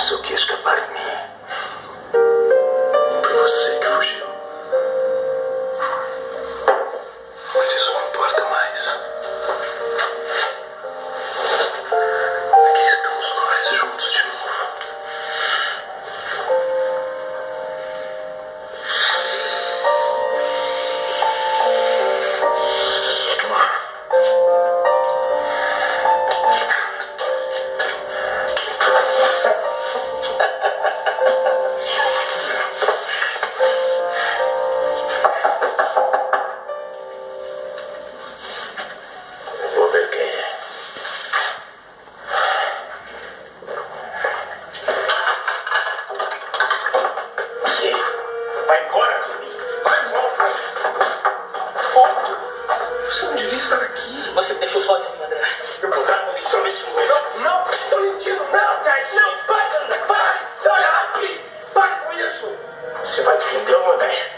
Pensou que ia escapar de mim. Foi você que fugiu. Mas isso não importa mais. Aqui estamos nós juntos de novo. Vou ver quem é. Você vai embora, Tony. Vai embora. Você não devia estar aqui. Você me deixou sozinho, André. Eu vou dar munição nesse moleque. Não, tô mentindo. Não, Ted. Não, para, sai aqui. Para com isso. Você vai defender uma ideia.